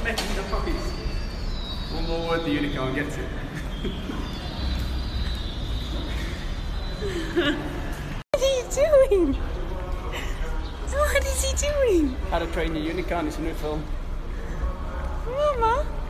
making the noise. One more word the unicorn gets it. What are you doing? What is he doing? How to Train Your Unicorn is a new film. Mama.